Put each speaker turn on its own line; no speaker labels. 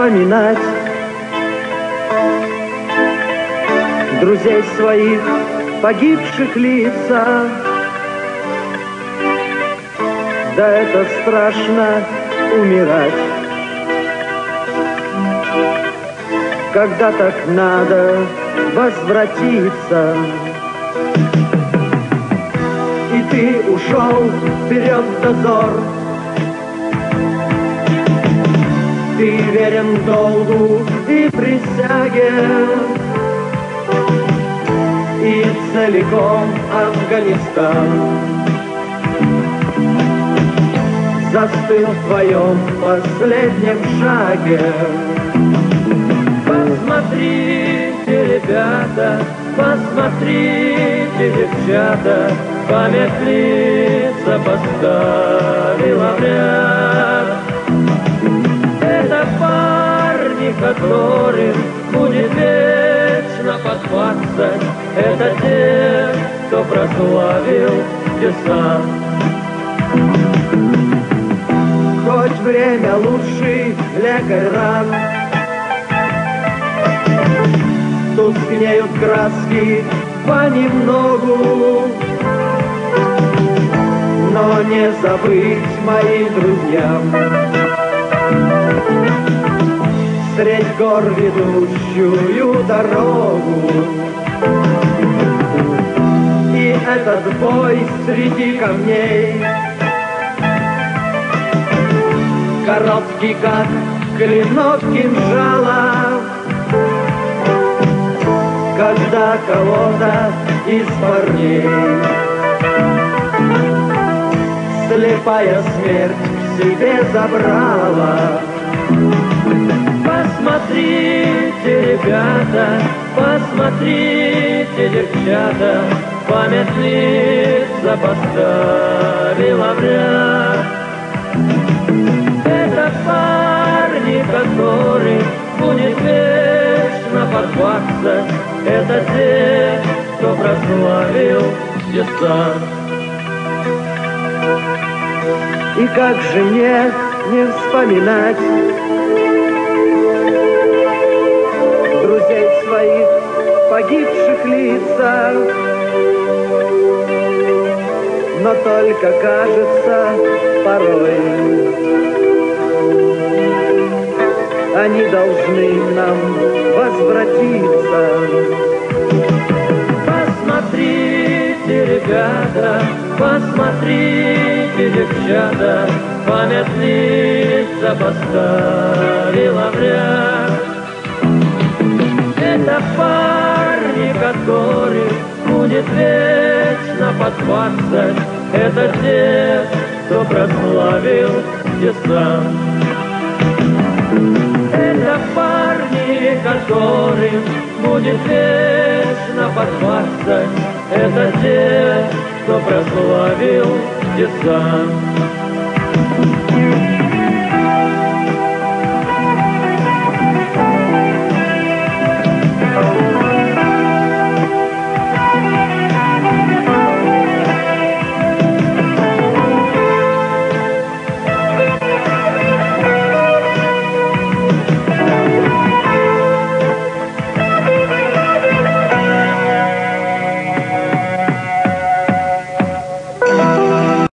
вспоминать друзей своих, погибших лица. Да это страшно умирать, когда так надо возвратиться. И ты ушел вперед в дозор, ты верен долгу и присяге, и целиком Афганистан застыл в твоем последнем шаге. Посмотрите, ребята, посмотрите, девчата, память лица поставила в ряд. Это парни, которым будет вечно под 20. Это те, кто прославил десант. Хоть время лучший лекарь ран, тускнеют краски понемногу, но не забыть моим друзьям средь гор ведущую дорогу. И этот бой среди камней короткий, как клинок кинжала, когда кого-то из парней слепая смерть к себе забрала. Посмотрите, ребята, посмотрите, девчата, память лица поставила в ряд. Это парни, которых будет вечно под 20. Это те, кто прославил десант. И как же мне не вспоминать друзей своих, погибших лица, но только кажется порой они должны нам возвратиться. Посмотрите, ребята, посмотрите, девчата, память лица поставила в ряд. Это парни, которых будет вечно под 20. Это те, кто прославил десант. Это парни, которым будет вечно под 20. Это те, кто прославил десант.